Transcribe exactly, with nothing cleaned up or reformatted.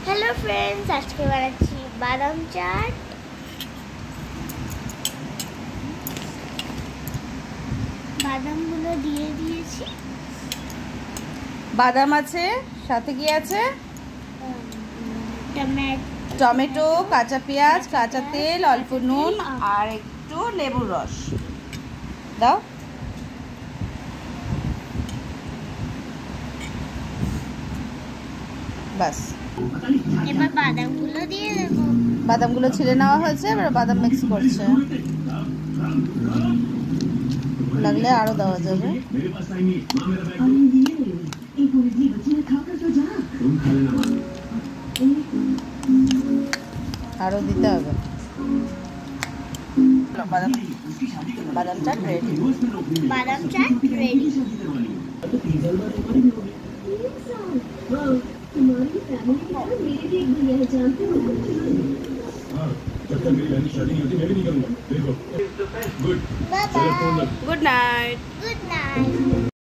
Hello friends, आज के बानाচ্ছি বাদাম চাট। বাদামগুলো দিয়ে দিয়েছি। বাদাম আছে, সাথে কি আছে? টমেটো, টমেটো, কাঁচা পেঁয়াজ, কাঁচা তেল, অল্প নুন আর একটু লেবুর রস দাও। বাস, এবার বাদামগুলো দিয়ে দেবো। বাদামগুলো ছিলে নেওয়া হয়েছে, এবার বাদাম মিক্স করছে। লাগলে আরো দেওয়া যাবে। আরো দিতে হবে। বাদাম বাদাম চাট রেডি। বাদাম চাট রেডি। तुम्हारी फैमिली का मेरे भी एक भैया है, जानते हो? हाँ, जब तक मेरी बहन शादी नहीं होती मैं भी नहीं करूँगा। देखो। Good. Bye bye. Good night. Good night.